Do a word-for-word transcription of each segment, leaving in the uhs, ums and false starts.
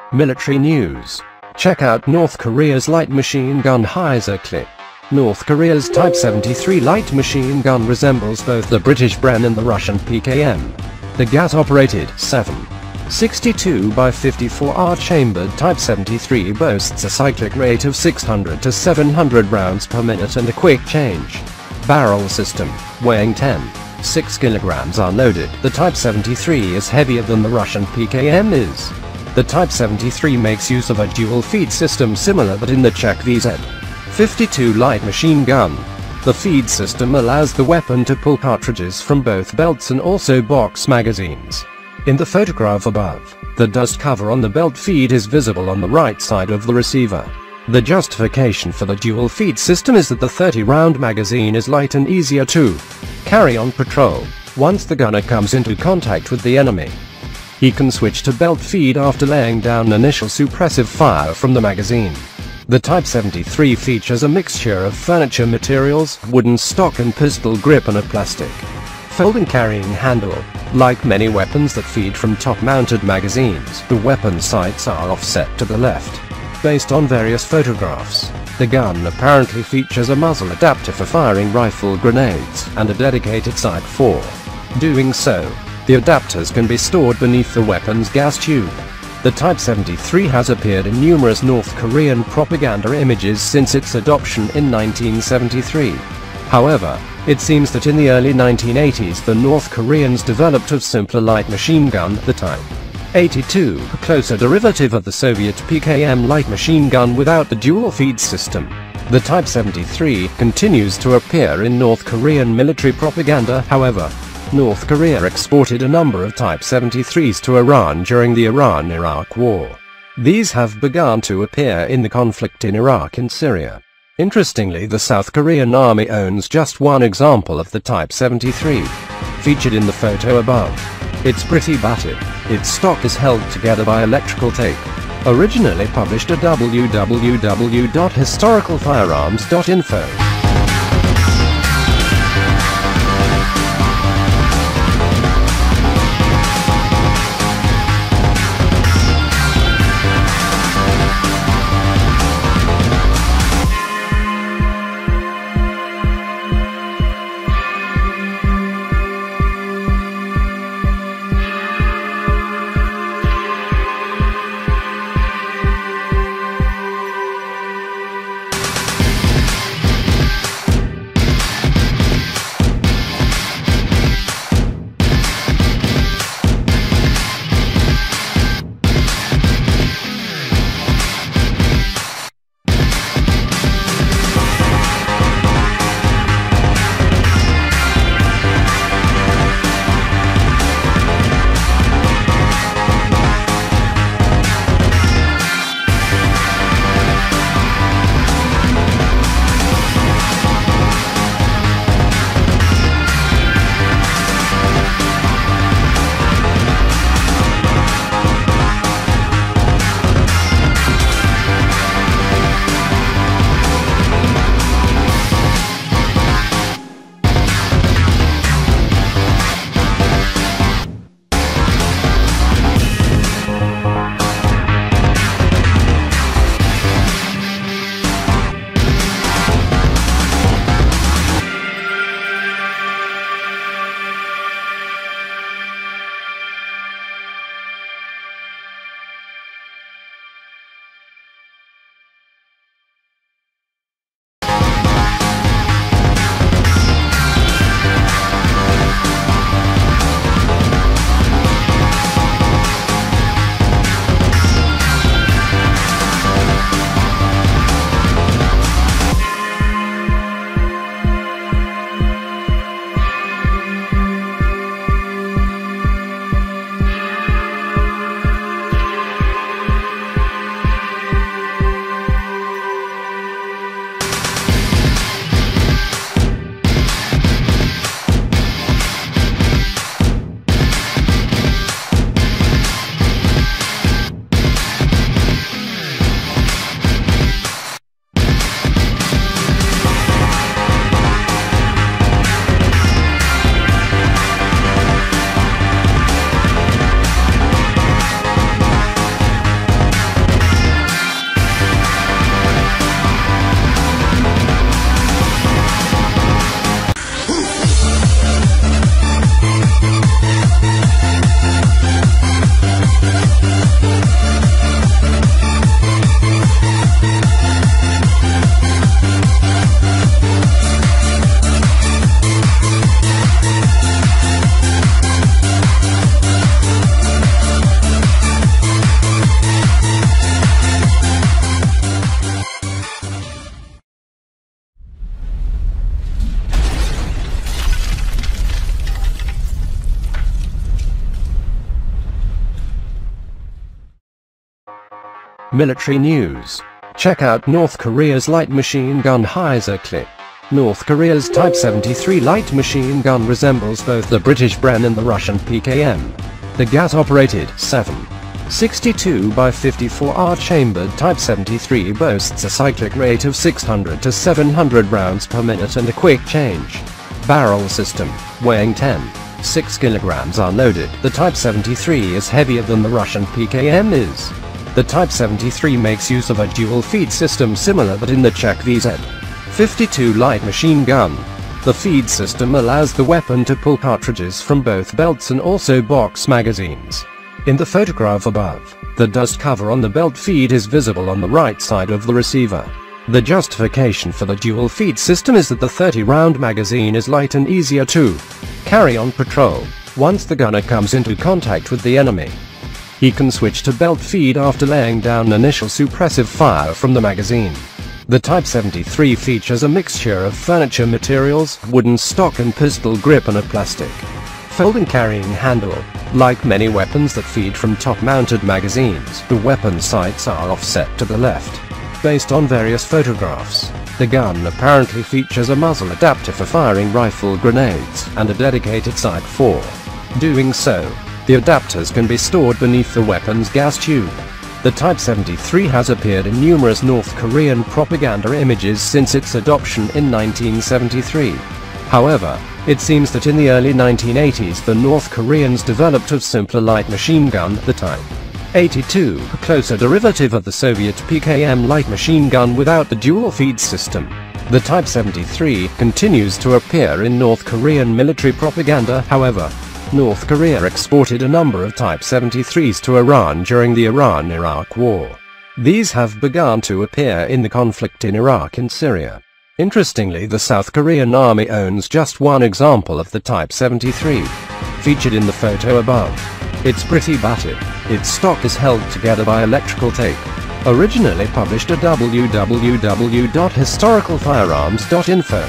Military news. Check out North Korea's light machine gun Heiser clip. North Korea's Type seventy-three light machine gun resembles both the British Bren and the Russian P K M. The gas-operated seven sixty-two by fifty-four R chambered Type seventy-three boasts a cyclic rate of six hundred to seven hundred rounds per minute and a quick change barrel system, weighing ten point six kilograms unloaded. The Type seventy-three is heavier than the Russian P K M is. The Type seventy-three makes use of a dual-feed system similar but in the Czech V Z fifty-two light machine gun. The feed system allows the weapon to pull cartridges from both belts and also box magazines. In the photograph above, the dust cover on the belt feed is visible on the right side of the receiver. The justification for the dual feed system is that the thirty round magazine is light and easier to carry on patrol once the gunner comes into contact with the enemy. He can switch to belt feed after laying down initial suppressive fire from the magazine. The Type seventy-three features a mixture of furniture materials, wooden stock and pistol grip and a plastic folding carrying handle. Like many weapons that feed from top-mounted magazines, the weapon sights are offset to the left. Based on various photographs, the gun apparently features a muzzle adapter for firing rifle grenades and a dedicated sight for doing so. The adapters can be stored beneath the weapon's gas tube. The Type seventy-three has appeared in numerous North Korean propaganda images since its adoption in nineteen seventy-three. However, it seems that in the early nineteen eighties the North Koreans developed a simpler light machine gun, the Type eighty-two, a closer derivative of the Soviet P K M light machine gun without the dual feed system. The Type seventy-three continues to appear in North Korean military propaganda. However, North Korea exported a number of Type seventy-threes to Iran during the Iran-Iraq War. These have begun to appear in the conflict in Iraq and Syria. Interestingly, the South Korean army owns just one example of the Type seventy-three, featured in the photo above. It's pretty battered. Its stock is held together by electrical tape. Originally published at w w w dot historical firearms dot info. Military news. Check out North Korea's light machine gun Heiser clip. North Korea's Type seventy-three light machine gun resembles both the British Bren and the Russian P K M. The gas-operated seven sixty-two by fifty-four R chambered Type seventy-three boasts a cyclic rate of six hundred to seven hundred rounds per minute and a quick change barrel system, weighing ten point six kilograms unloaded. The Type seventy-three is heavier than the Russian P K M is. The Type seventy-three makes use of a dual-feed system similar but in the Czech V Z fifty-two light machine gun. The feed system allows the weapon to pull cartridges from both belts and also box magazines. In the photograph above, the dust cover on the belt feed is visible on the right side of the receiver. The justification for the dual feed system is that the thirty round magazine is light and easier to carry on patrol. Once the gunner comes into contact with the enemy, he can switch to belt feed after laying down initial suppressive fire from the magazine. The Type seventy-three features a mixture of furniture materials, wooden stock and pistol grip and a plastic folding carrying handle. Like many weapons that feed from top-mounted magazines, the weapon sights are offset to the left. Based on various photographs, the gun apparently features a muzzle adapter for firing rifle grenades and a dedicated sight for doing so. The adapters can be stored beneath the weapon's gas tube. The Type seventy-three has appeared in numerous North Korean propaganda images since its adoption in nineteen seventy-three. However, it seems that in the early nineteen eighties the North Koreans developed a simpler light machine gun, the Type eighty-two, a closer derivative of the Soviet P K M light machine gun without the dual feed system. The Type seventy-three continues to appear in North Korean military propaganda. However, North Korea exported a number of Type seventy-threes to Iran during the Iran-Iraq War. These have begun to appear in the conflict in Iraq and Syria. Interestingly, the South Korean army owns just one example of the Type seventy-three, featured in the photo above. It's pretty battered. Its stock is held together by electrical tape. Originally published at w w w dot historical firearms dot info.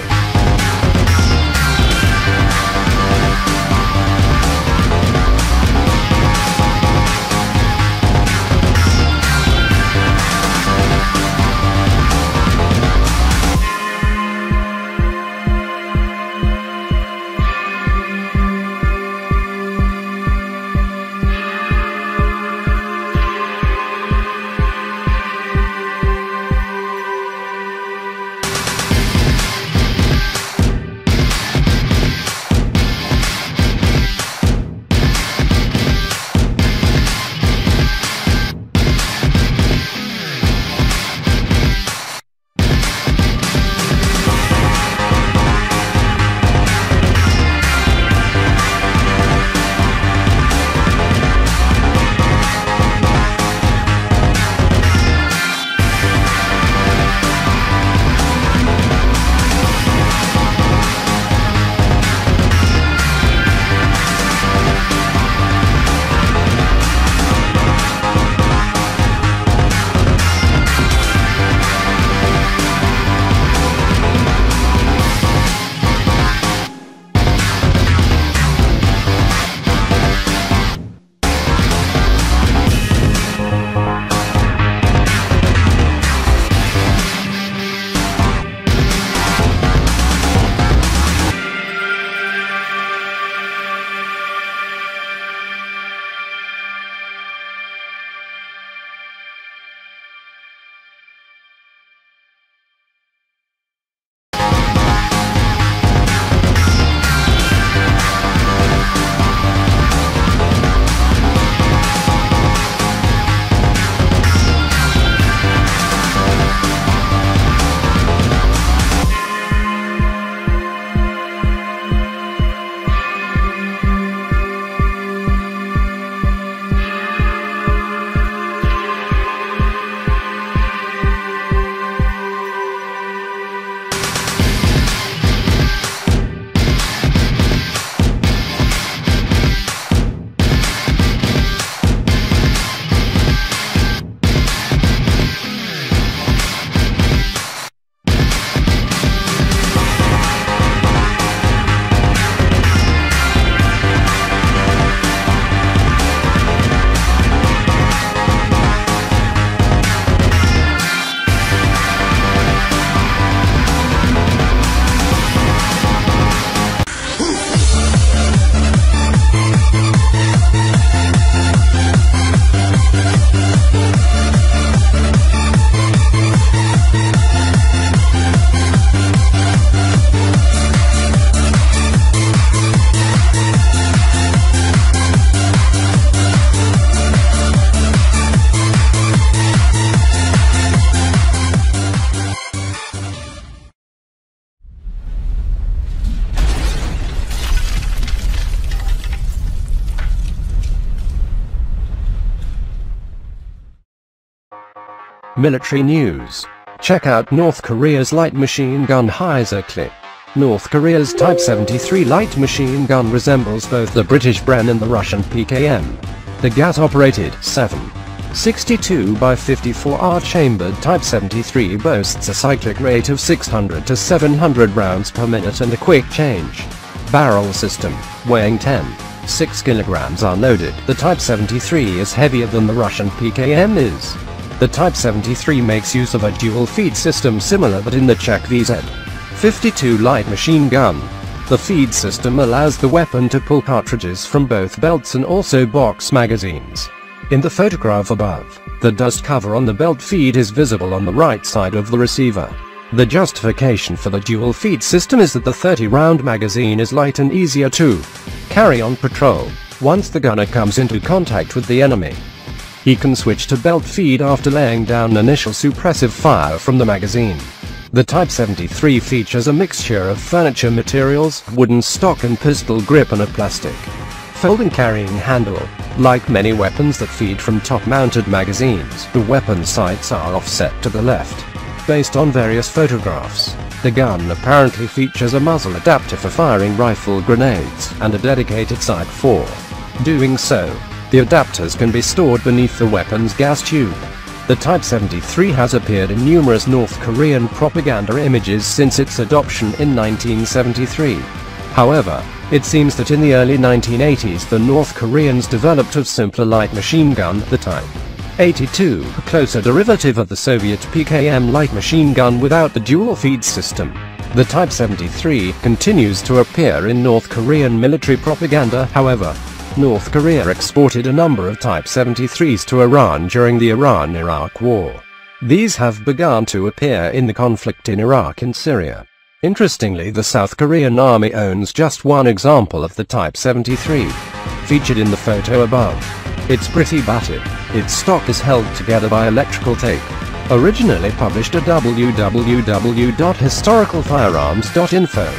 Military news. Check out North Korea's light machine gun Heiser clip. North Korea's Type seventy-three light machine gun resembles both the British Bren and the Russian P K M. The gas-operated seven sixty-two by fifty-four R chambered Type seventy-three boasts a cyclic rate of six hundred to seven hundred rounds per minute and a quick change barrel system, weighing ten point six kilograms unloaded. The Type seventy-three is heavier than the Russian P K M is. The Type seventy-three makes use of a dual feed system similar but in the Czech V Z fifty-two light machine gun. The feed system allows the weapon to pull cartridges from both belts and also box magazines. In the photograph above, the dust cover on the belt feed is visible on the right side of the receiver. The justification for the dual feed system is that the thirty round magazine is light and easier to carry on patrol. Once the gunner comes into contact with the enemy, he can switch to belt feed after laying down initial suppressive fire from the magazine. The Type seventy-three features a mixture of furniture materials, wooden stock and pistol grip and a plastic folding carrying handle. Like many weapons that feed from top-mounted magazines, the weapon sights are offset to the left. Based on various photographs, the gun apparently features a muzzle adapter for firing rifle grenades and a dedicated sight for doing so. The adapters can be stored beneath the weapon's gas tube. The Type seventy-three has appeared in numerous North Korean propaganda images since its adoption in nineteen seventy-three. However, it seems that in the early nineteen eighties the North Koreans developed a simpler light machine gun, the Type eighty-two, a closer derivative of the Soviet P K M light machine gun without the dual feed system. The Type seventy-three continues to appear in North Korean military propaganda. However, North Korea exported a number of Type seventy-threes to Iran during the Iran-Iraq War. These have begun to appear in the conflict in Iraq and Syria. Interestingly, the South Korean army owns just one example of the Type seventy-three, featured in the photo above. It's pretty battered. Its stock is held together by electrical tape. Originally published at w w w dot historical firearms dot info.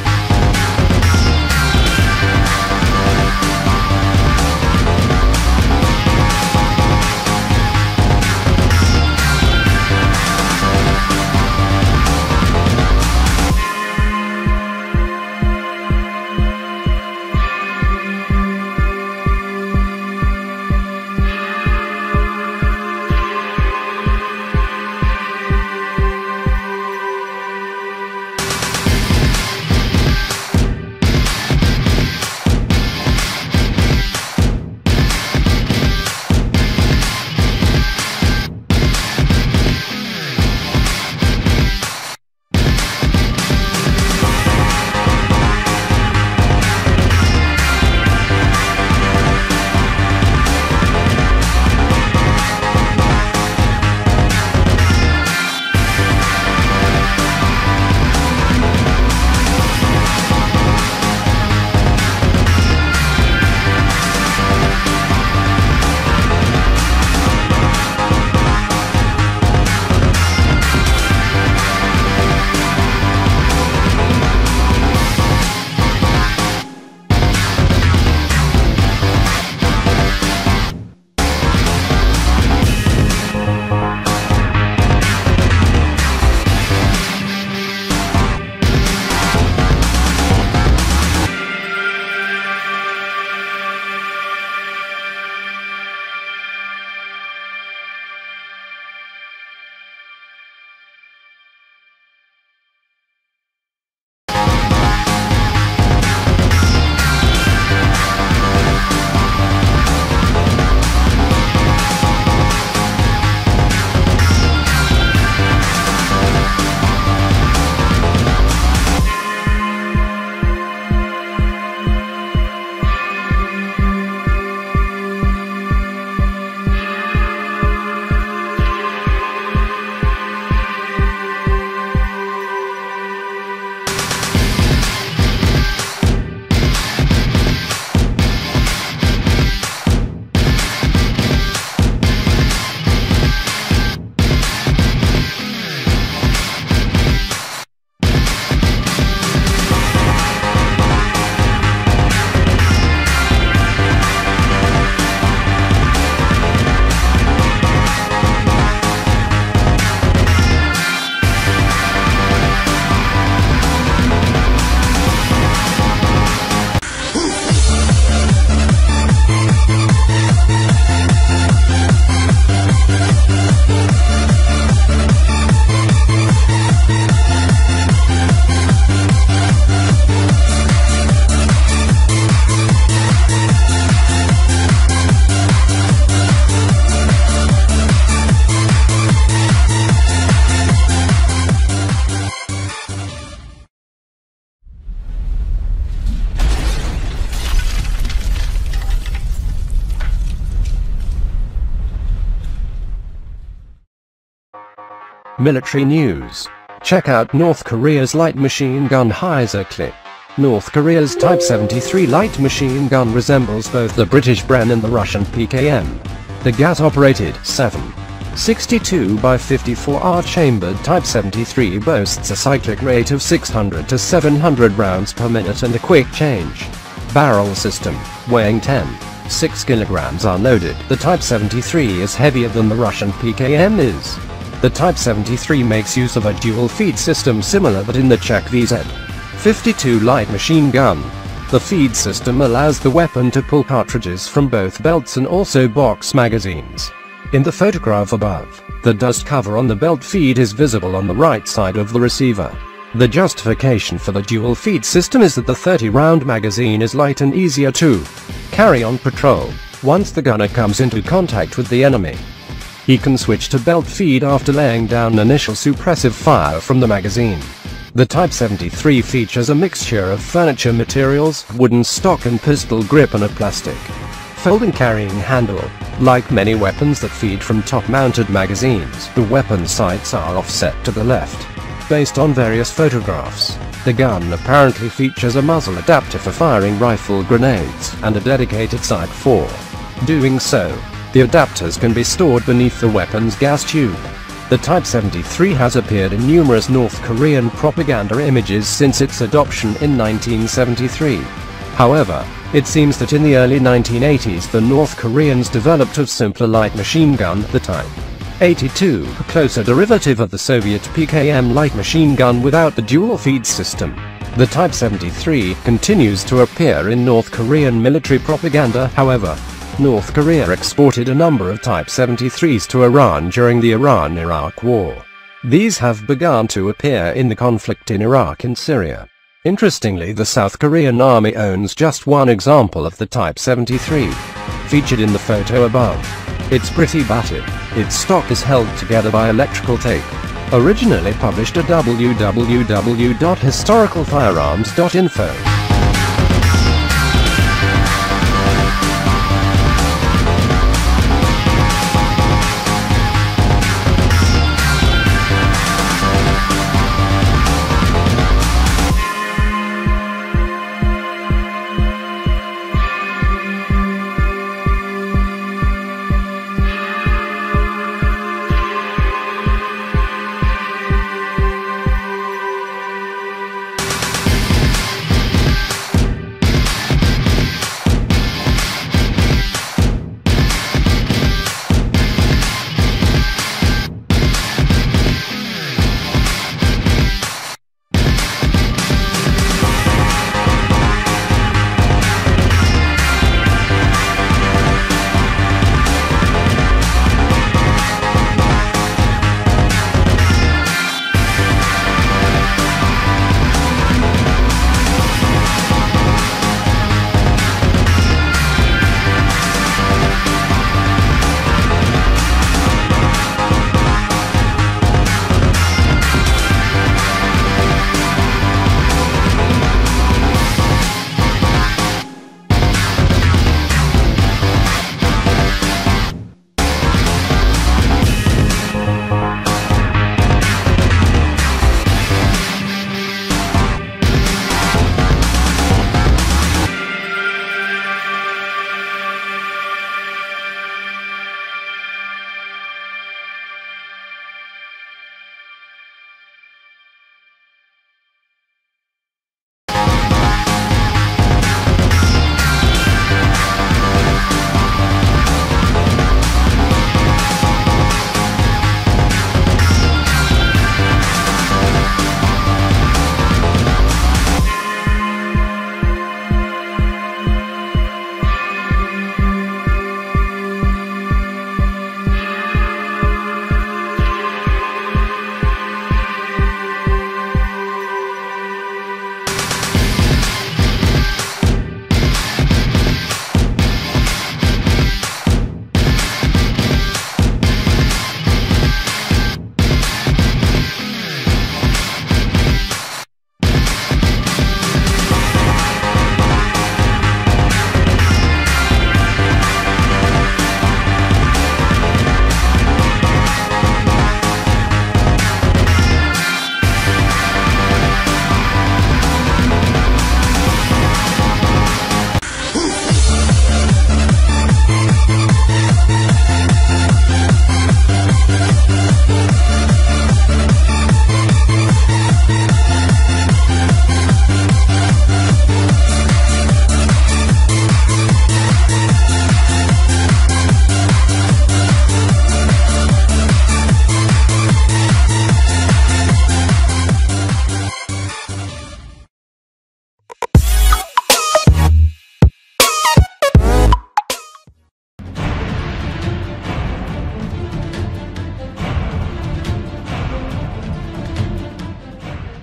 Military news. Check out North Korea's light machine gun Heiser clip. North Korea's Type seventy-three light machine gun resembles both the British Bren and the Russian P K M. The gas-operated seven sixty-two by fifty-four R chambered Type seventy-three boasts a cyclic rate of six hundred to seven hundred rounds per minute and a quick change barrel system, weighing ten point six kilograms unloaded. The Type seventy-three is heavier than the Russian P K M is. The Type seventy-three makes use of a dual feed system similar but in the Czech V Z fifty-two light machine gun. The feed system allows the weapon to pull cartridges from both belts and also box magazines. In the photograph above, the dust cover on the belt feed is visible on the right side of the receiver. The justification for the dual feed system is that the thirty round magazine is light and easier to carry on patrol. Once the gunner comes into contact with the enemy, he can switch to belt feed after laying down initial suppressive fire from the magazine. The Type seventy-three features a mixture of furniture materials, wooden stock and pistol grip and a plastic folding carrying handle. Like many weapons that feed from top-mounted magazines, the weapon sights are offset to the left. Based on various photographs, the gun apparently features a muzzle adapter for firing rifle grenades and a dedicated sight for doing so. The adapters can be stored beneath the weapon's gas tube. The Type seventy-three has appeared in numerous North Korean propaganda images since its adoption in nineteen seventy-three. However, it seems that in the early nineteen eighties the North Koreans developed a simpler light machine gun, the Type eighty-two, a closer derivative of the Soviet P K M light machine gun without the dual feed system. The Type seventy-three continues to appear in North Korean military propaganda. However, North Korea exported a number of Type seventy-threes to Iran during the Iran-Iraq War. These have begun to appear in the conflict in Iraq and Syria. Interestingly, the South Korean army owns just one example of the Type seventy-three, featured in the photo above. It's pretty battered. Its stock is held together by electrical tape. Originally published at w w w dot historical firearms dot info.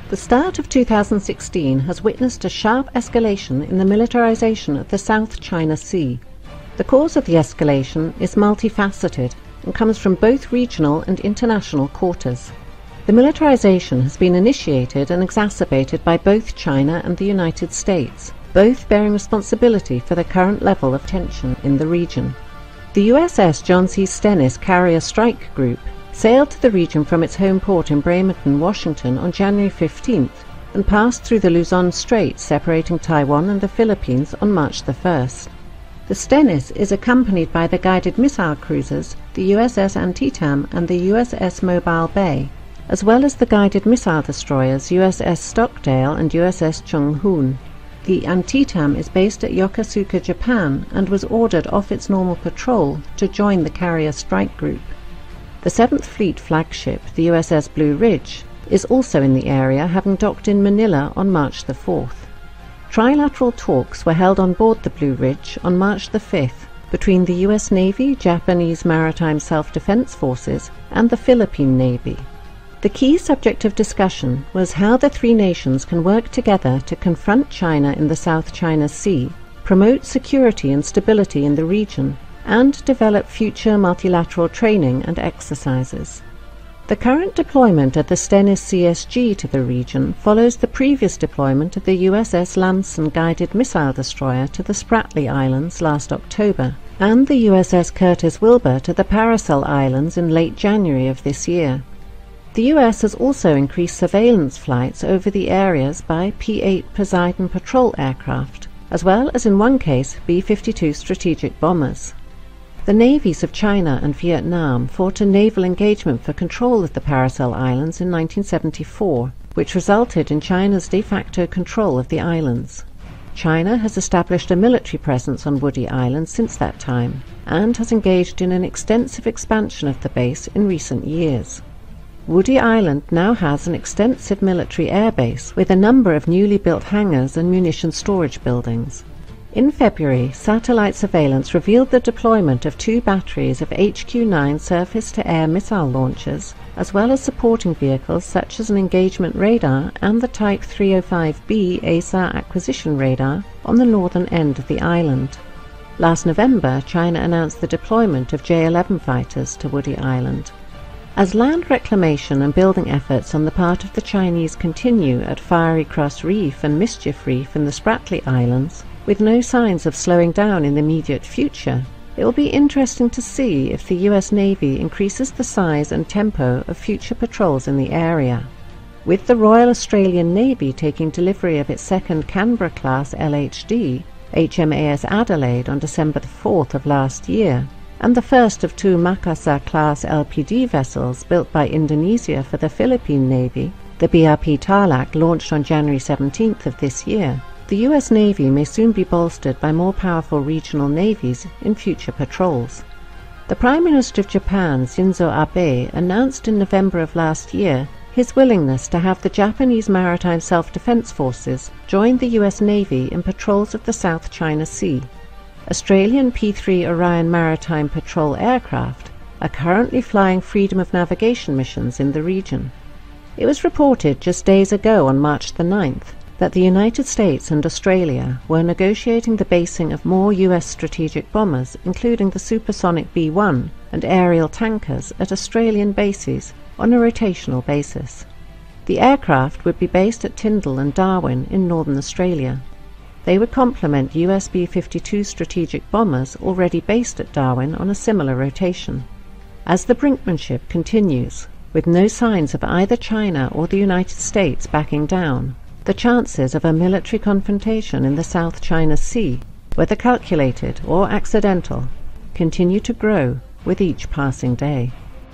The start of two thousand sixteen has witnessed a sharp escalation in the militarization of the South China Sea. The cause of the escalation is multifaceted and comes from both regional and international quarters. The militarization has been initiated and exacerbated by both China and the United States, both bearing responsibility for the current level of tension in the region. The U S S John C. Stennis Carrier Strike Group sailed to the region from its home port in Bremerton, Washington on January fifteenth and passed through the Luzon Strait separating Taiwan and the Philippines on March the first. The Stennis is accompanied by the guided missile cruisers, the U S S Antietam and the U S S Mobile Bay, as well as the guided missile destroyers U S S Stockdale and U S S Chung Hoon. The Antietam is based at Yokosuka, Japan, and was ordered off its normal patrol to join the Carrier Strike Group. The seventh Fleet flagship, the U S S Blue Ridge, is also in the area, having docked in Manila on March the fourth. Trilateral talks were held on board the Blue Ridge on March the fifth between the U S Navy, Japanese Maritime Self-Defense Forces, and the Philippine Navy. The key subject of discussion was how the three nations can work together to confront China in the South China Sea, promote security and stability in the region, and develop future multilateral training and exercises. The current deployment of the Stennis C S G to the region follows the previous deployment of the U S S Lamson guided missile destroyer to the Spratly Islands last October, and the U S S Curtis Wilbur to the Paracel Islands in late January of this year. The U S has also increased surveillance flights over the areas by P eight Poseidon patrol aircraft, as well as in one case B fifty-two strategic bombers. The navies of China and Vietnam fought a naval engagement for control of the Paracel Islands in nineteen seventy-four, which resulted in China's de facto control of the islands. China has established a military presence on Woody Island since that time, and has engaged in an extensive expansion of the base in recent years. Woody Island now has an extensive military airbase with a number of newly built hangars and munition storage buildings. In February, satellite surveillance revealed the deployment of two batteries of H Q nine surface-to-air missile launchers, as well as supporting vehicles such as an engagement radar and the Type three oh five B A S A R acquisition radar on the northern end of the island. Last November, China announced the deployment of J eleven fighters to Woody Island. As land reclamation and building efforts on the part of the Chinese continue at Fiery Cross Reef and Mischief Reef in the Spratly Islands, with no signs of slowing down in the immediate future, it will be interesting to see if the U S Navy increases the size and tempo of future patrols in the area. With the Royal Australian Navy taking delivery of its second Canberra-class L H D, H M A S Adelaide, on December the fourth of last year, and the first of two Makassar-class L P D vessels built by Indonesia for the Philippine Navy, the B R P Tarlac, launched on January seventeenth of this year, the U S Navy may soon be bolstered by more powerful regional navies in future patrols. The Prime Minister of Japan, Shinzo Abe, announced in November of last year his willingness to have the Japanese Maritime Self-Defense Forces join the U S Navy in patrols of the South China Sea. Australian P three Orion Maritime Patrol aircraft are currently flying freedom of navigation missions in the region. It was reported just days ago on March the ninth that the United States and Australia were negotiating the basing of more U S strategic bombers, including the supersonic B one and aerial tankers, at Australian bases on a rotational basis. The aircraft would be based at Tyndall and Darwin in northern Australia. They would complement U S B fifty-two strategic bombers already based at Darwin on a similar rotation. As the brinkmanship continues, with no signs of either China or the United States backing down, the chances of a military confrontation in the South China Sea, whether calculated or accidental, continue to grow with each passing day.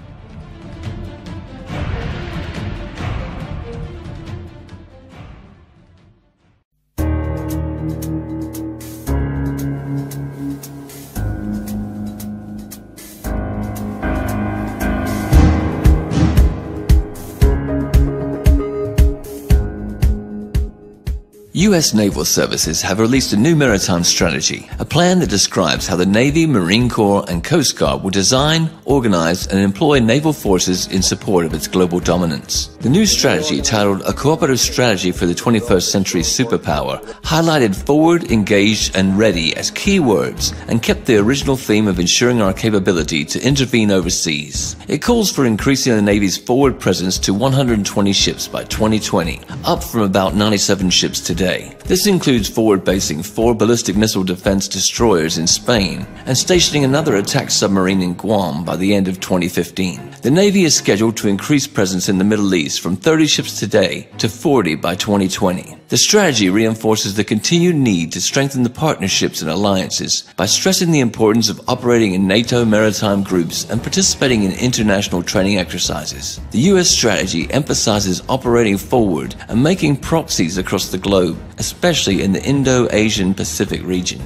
U S Naval Services have released a new maritime strategy, a plan that describes how the Navy, Marine Corps and Coast Guard will design, organize, and employ naval forces in support of its global dominance. The new strategy, titled A Cooperative Strategy for the twenty-first Century Superpower, highlighted forward, engaged, and ready as key words and kept the original theme of ensuring our capability to intervene overseas. It calls for increasing the Navy's forward presence to one hundred twenty ships by twenty twenty, up from about ninety-seven ships today. This includes forward basing four ballistic missile defense destroyers in Spain and stationing another attack submarine in Guam by the end of twenty fifteen. The Navy is scheduled to increase presence in the Middle East from thirty ships today to forty by twenty twenty. The strategy reinforces the continued need to strengthen the partnerships and alliances by stressing the importance of operating in NATO maritime groups and participating in international training exercises. The U S strategy emphasizes operating forward and making proxies across the globe, especially in the Indo-Asian Pacific region.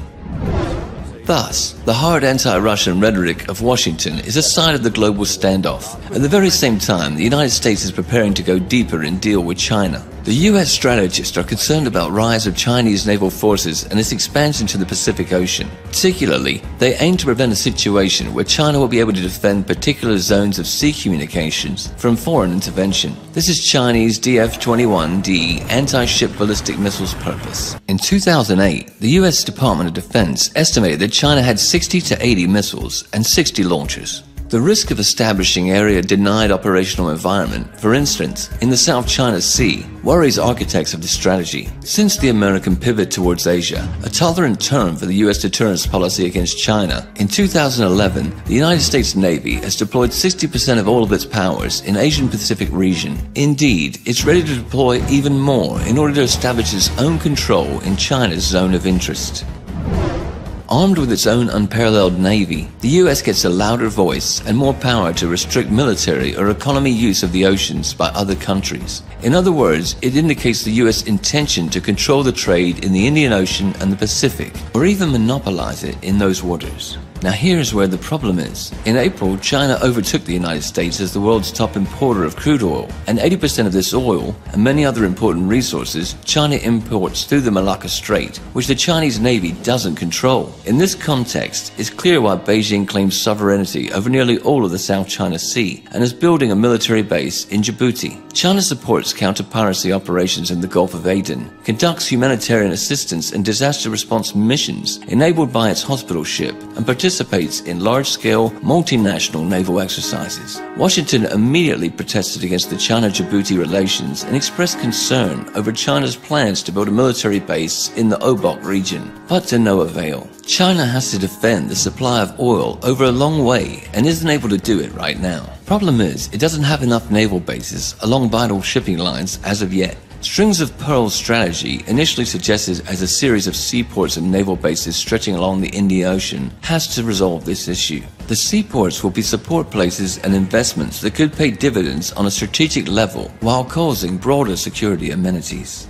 Thus, the hard anti-Russian rhetoric of Washington is a sign of the global standoff. At the very same time, the United States is preparing to go deeper and deal with China. The U S strategists are concerned about the rise of Chinese naval forces and its expansion to the Pacific Ocean. Particularly, they aim to prevent a situation where China will be able to defend particular zones of sea communications from foreign intervention. This is Chinese D F twenty-one D anti-ship ballistic missiles purpose. In two thousand eight, the U S Department of Defense estimated that China had sixty to eighty missiles and sixty launchers. The risk of establishing area-denied operational environment, for instance, in the South China Sea, worries architects of the strategy. Since the American pivot towards Asia, a tolerant term for the U S deterrence policy against China, in two thousand eleven, the United States Navy has deployed sixty percent of all of its powers in Asian-Pacific region. Indeed, it's ready to deploy even more in order to establish its own control in China's zone of interest. Armed with its own unparalleled navy, the U S gets a louder voice and more power to restrict military or economy use of the oceans by other countries. In other words, it indicates the U S intention to control the trade in the Indian Ocean and the Pacific, or even monopolize it in those waters. Now here's where the problem is. In April, China overtook the United States as the world's top importer of crude oil, and eighty percent of this oil, and many other important resources, China imports through the Malacca Strait, which the Chinese Navy doesn't control. In this context, it's clear why Beijing claims sovereignty over nearly all of the South China Sea, and is building a military base in Djibouti. China supports counter-piracy operations in the Gulf of Aden, conducts humanitarian assistance and disaster response missions enabled by its hospital ship, and participates participates in large-scale, multinational naval exercises. Washington immediately protested against the China-Djibouti relations and expressed concern over China's plans to build a military base in the Obok region, but to no avail. China has to defend the supply of oil over a long way and isn't able to do it right now. Problem is, it doesn't have enough naval bases along vital shipping lines as of yet. Strings of Pearls strategy, initially suggested as a series of seaports and naval bases stretching along the Indian Ocean, has to resolve this issue. The seaports will be support places and investments that could pay dividends on a strategic level while causing broader security amenities.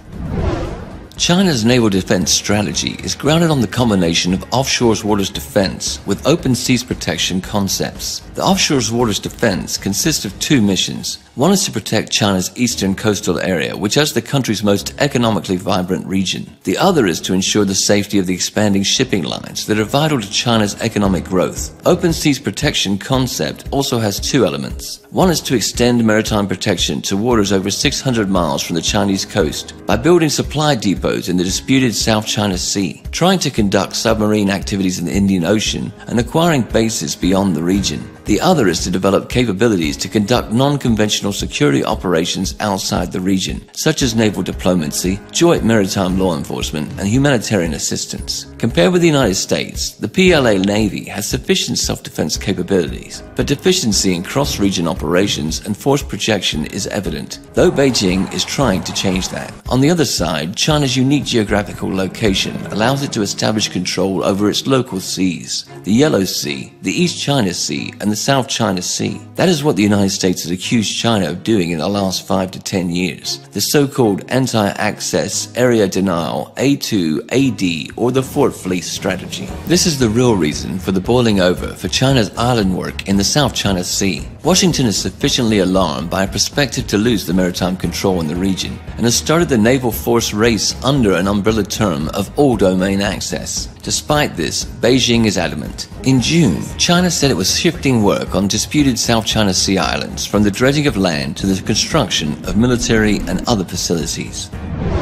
China's naval defense strategy is grounded on the combination of offshore waters defense with open seas protection concepts. The offshore waters defense consists of two missions. One is to protect China's eastern coastal area, which is the country's most economically vibrant region. The other is to ensure the safety of the expanding shipping lines that are vital to China's economic growth. Open seas protection concept also has two elements. One is to extend maritime protection to waters over six hundred miles from the Chinese coast by building supply depots in the disputed South China Sea, trying to conduct submarine activities in the Indian Ocean, and acquiring bases beyond the region. The other is to develop capabilities to conduct non-conventional security operations outside the region, such as naval diplomacy, joint maritime law enforcement, and humanitarian assistance. Compared with the United States, the P L A Navy has sufficient self-defense capabilities, but deficiency in cross-region operations and force projection is evident, though Beijing is trying to change that. On the other side, China's unique geographical location allows it to establish control over its local seas, the Yellow Sea, the East China Sea, and the South China Sea. That is what the United States has accused China of doing in the last five to ten years. The so-called anti-access area denial A two A D, or the Fort short fleece strategy. This is the real reason for the boiling over for China's island work in the South China Sea. Washington is sufficiently alarmed by a perspective to lose the maritime control in the region and has started the naval force race under an umbrella term of all domain access. Despite this, Beijing is adamant. In June, China said it was shifting work on disputed South China Sea islands from the dredging of land to the construction of military and other facilities.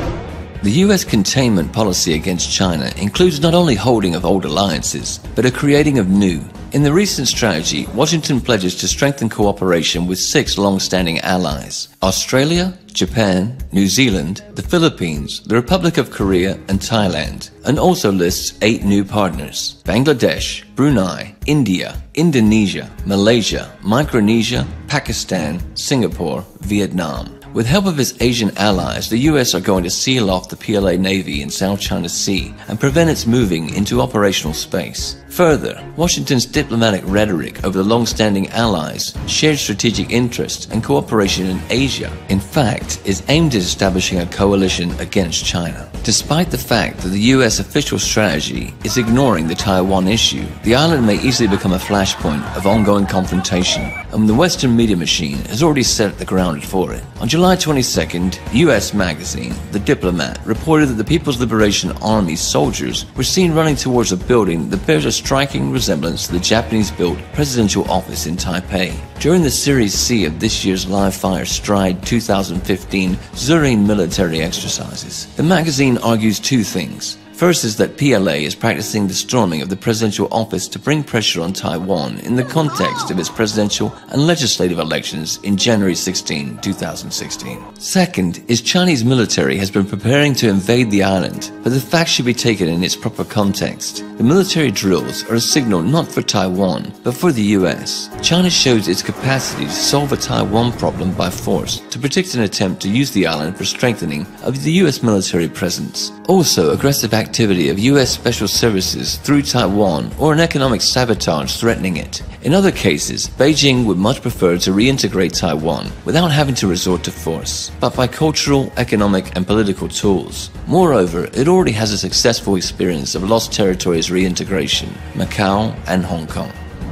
The U S containment policy against China includes not only holding of old alliances, but a creating of new. In the recent strategy, Washington pledges to strengthen cooperation with six long-standing allies: Australia, Japan, New Zealand, the Philippines, the Republic of Korea, and Thailand, and also lists eight new partners: Bangladesh, Brunei, India, Indonesia, Malaysia, Micronesia, Pakistan, Singapore, Vietnam. With help of its Asian allies, the U S are going to seal off the P L A Navy in South China Sea and prevent its moving into operational space. Further, Washington's diplomatic rhetoric over the long-standing allies, shared strategic interests, and cooperation in Asia, in fact, is aimed at establishing a coalition against China. Despite the fact that the U S official strategy is ignoring the Taiwan issue, the island may easily become a flashpoint of ongoing confrontation, and the Western media machine has already set the ground for it. On July twenty-second, U S magazine The Diplomat reported that the People's Liberation Army soldiers were seen running towards a building that bears a striking resemblance to the Japanese-built presidential office in Taipei. During the Series C of this year's live-fire Stride two thousand fifteen Zurine military exercises, the magazine argues two things. First is that P L A is practicing the storming of the presidential office to bring pressure on Taiwan in the context of its presidential and legislative elections in January sixteenth, two thousand sixteen. Second is Chinese military has been preparing to invade the island, but the fact should be taken in its proper context. The military drills are a signal not for Taiwan, but for the U S. China shows its capacity to solve a Taiwan problem by force to predict an attempt to use the island for strengthening of the U S military presence. Also, aggressive activity of U S special services through Taiwan or an economic sabotage threatening it. In other cases, Beijing would much prefer to reintegrate Taiwan without having to resort to force, but by cultural, economic, and political tools. Moreover, it already has a successful experience of lost territories reintegration, Macau and Hong Kong.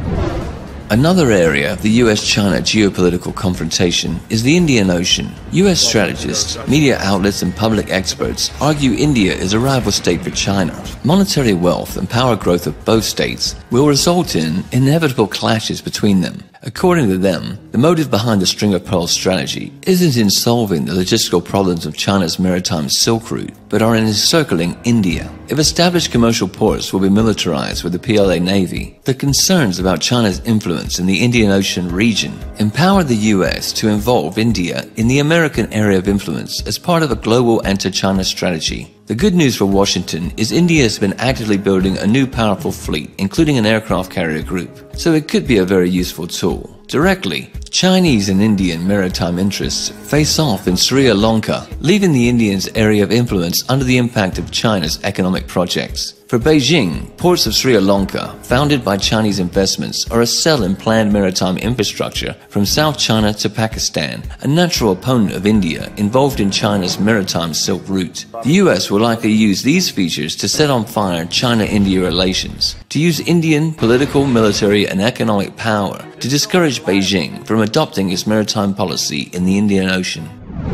Another area of the U S China geopolitical confrontation is the Indian Ocean. U S strategists, media outlets, and public experts argue India is a rival state for China. Monetary wealth and power growth of both states will result in inevitable clashes between them. According to them, the motive behind the String of Pearls strategy isn't in solving the logistical problems of China's maritime Silk Route, but are in encircling India. If established commercial ports will be militarized with the P L A Navy, the concerns about China's influence in the Indian Ocean region empower the U S to involve India in the American area of influence as part of a global anti-China strategy. The good news for Washington is India has been actively building a new powerful fleet, including an aircraft carrier group, so it could be a very useful tool. Directly, Chinese and Indian maritime interests face off in Sri Lanka, leaving the Indians' area of influence under the impact of China's economic projects. For Beijing, ports of Sri Lanka, founded by Chinese investments, are a cell in planned maritime infrastructure from South China to Pakistan, a natural opponent of India involved in China's maritime Silk Route. The U S will likely use these features to set on fire China-India relations, to use Indian political, military, and economic power to discourage Beijing from adopting its maritime policy in the Indian Ocean.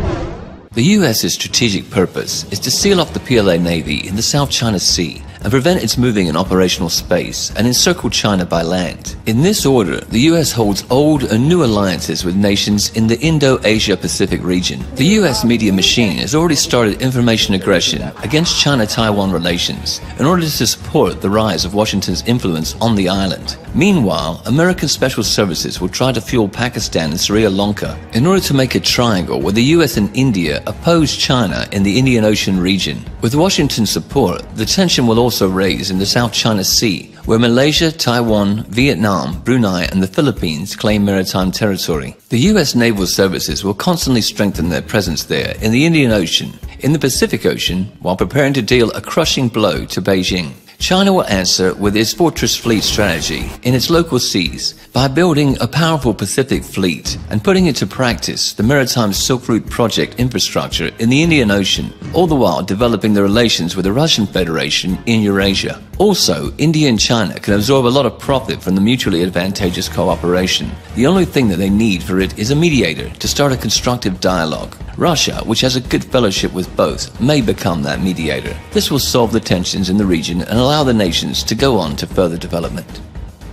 The U S's strategic purpose is to seal off the P L A Navy in the South China Sea and prevent its moving in operational space and encircle China by land. In this order, the U S holds old and new alliances with nations in the Indo-Asia Pacific region. The U S media machine has already started information aggression against China-Taiwan relations in order to support the rise of Washington's influence on the island. Meanwhile, American special services will try to fuel Pakistan and Sri Lanka in order to make a triangle where the U S and India oppose China in the Indian Ocean region. With Washington's support, the tension will also raise in the South China Sea, where Malaysia, Taiwan, Vietnam, Brunei, and the Philippines claim maritime territory. The U S naval services will constantly strengthen their presence there in the Indian Ocean, in the Pacific Ocean, while preparing to deal a crushing blow to Beijing. China will answer with its Fortress Fleet strategy in its local seas by building a powerful Pacific fleet and putting into practice the Maritime Silk Route project infrastructure in the Indian Ocean, all the while developing the relations with the Russian Federation in Eurasia. Also, India and China can absorb a lot of profit from the mutually advantageous cooperation. The only thing that they need for it is a mediator to start a constructive dialogue. Russia, which has a good fellowship with both, may become that mediator. This will solve the tensions in the region and allow the nations to go on to further development.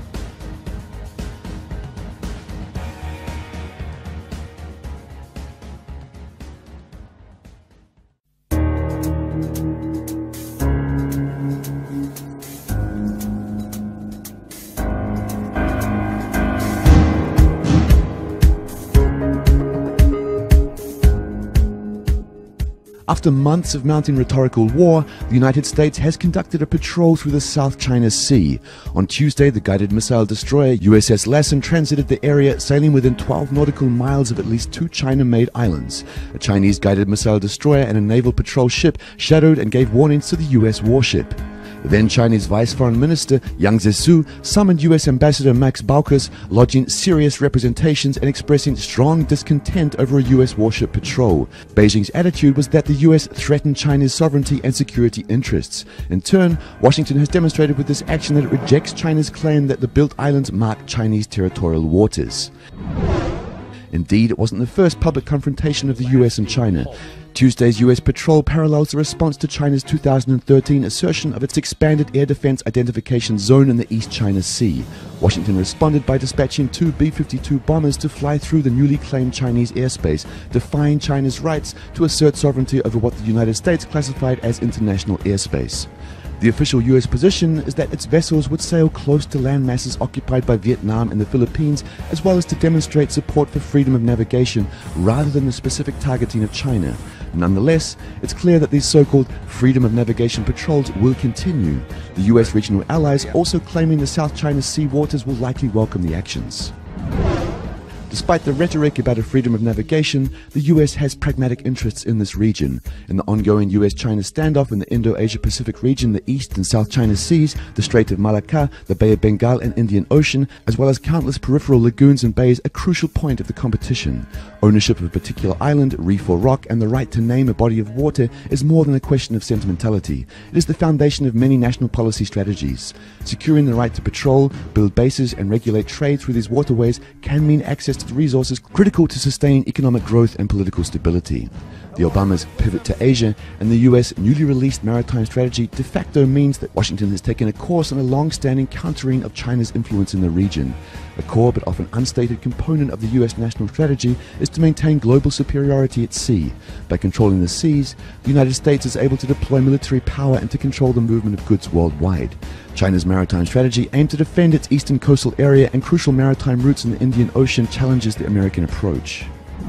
After months of mounting rhetorical war, the United States has conducted a patrol through the South China Sea. On Tuesday, the guided missile destroyer U S S Lassen transited the area, sailing within twelve nautical miles of at least two China-made islands. A Chinese guided missile destroyer and a naval patrol ship shadowed and gave warnings to the U S warship. Then Chinese Vice Foreign Minister Yang Zhesu summoned U S Ambassador Max Baucus, lodging serious representations and expressing strong discontent over a U S warship patrol. Beijing's attitude was that the U S threatened China's sovereignty and security interests. In turn, Washington has demonstrated with this action that it rejects China's claim that the built islands mark Chinese territorial waters. Indeed, it wasn't the first public confrontation of the U S and China. Tuesday's U S patrol parallels the response to China's two thousand thirteen assertion of its expanded air defense identification zone in the East China Sea. Washington responded by dispatching two B fifty-two bombers to fly through the newly claimed Chinese airspace, defying China's rights to assert sovereignty over what the United States classified as international airspace. The official U S position is that its vessels would sail close to land masses occupied by Vietnam and the Philippines, as well as to demonstrate support for freedom of navigation rather than the specific targeting of China. Nonetheless, it's clear that these so-called freedom of navigation patrols will continue. The U S regional allies also claiming the South China Sea waters will likely welcome the actions. Despite the rhetoric about a freedom of navigation, the U S has pragmatic interests in this region. In the ongoing U S China standoff in the Indo-Asia-Pacific region, the East and South China Seas, the Strait of Malacca, the Bay of Bengal and Indian Ocean, as well as countless peripheral lagoons and bays, a crucial point of the competition. Ownership of a particular island, reef or rock, and the right to name a body of water is more than a question of sentimentality. It is the foundation of many national policy strategies. Securing the right to patrol, build bases, and regulate trade through these waterways can mean access to the resources critical to sustain economic growth and political stability. The Obamas' pivot to Asia and the U S newly released maritime strategy de facto means that Washington has taken a course on a long-standing countering of China's influence in the region. A core but often unstated component of the U S national strategy is to maintain global superiority at sea. By controlling the seas, the United States is able to deploy military power and to control the movement of goods worldwide. China's maritime strategy aimed to defend its eastern coastal area and crucial maritime routes in the Indian Ocean challenges the American approach.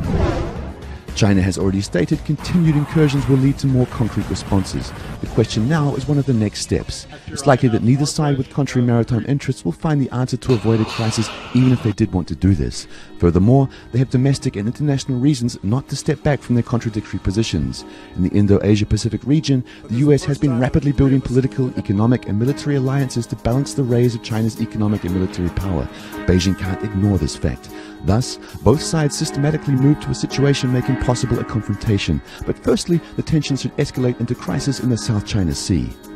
China has already stated continued incursions will lead to more concrete responses. The question now is one of the next steps. It's likely that neither side with contrary maritime interests will find the answer to avoid a crisis, even if they did want to do this. Furthermore, they have domestic and international reasons not to step back from their contradictory positions. In the Indo-Asia-Pacific region, the U S has been rapidly building political, economic and military alliances to balance the raise of China's economic and military power. Beijing can't ignore this fact. Thus, both sides systematically move to a situation making possible a confrontation. But firstly, the tensions should escalate into crisis in the South China Sea.